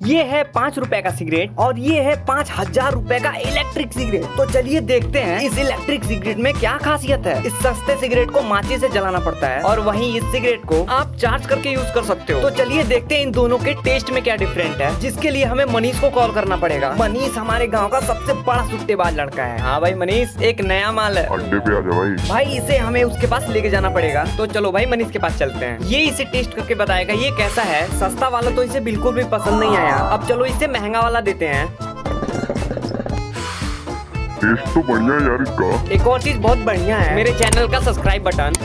ये है 5 रुपए का सिगरेट और ये है 5000 रुपए का इलेक्ट्रिक सिगरेट। तो चलिए देखते हैं इस इलेक्ट्रिक सिगरेट में क्या खासियत है। इस सस्ते सिगरेट को माचिस से जलाना पड़ता है और वहीं इस सिगरेट को आप चार्ज करके यूज कर सकते हो। तो चलिए देखते हैं इन दोनों के टेस्ट में क्या डिफरेंट है, जिसके लिए हमें मनीष को कॉल करना पड़ेगा। मनीष हमारे गाँव का सबसे बड़ा सुट्टेबाज लड़का है। हाँ भाई मनीष, एक नया माल है, अड्डे पे आ जा भाई। भाई इसे हमें उसके पास लेके जाना पड़ेगा। तो चलो भाई मनीष के पास चलते हैं, ये इसे टेस्ट करके बताएगा ये कैसा है। सस्ता वाला तो इसे बिल्कुल भी पसंद नहीं आया। अब चलो इसे महंगा वाला देते हैं। टेस्ट तो बढ़िया है यार इसका। एक और चीज बहुत बढ़िया है, मेरे चैनल का सब्सक्राइब बटन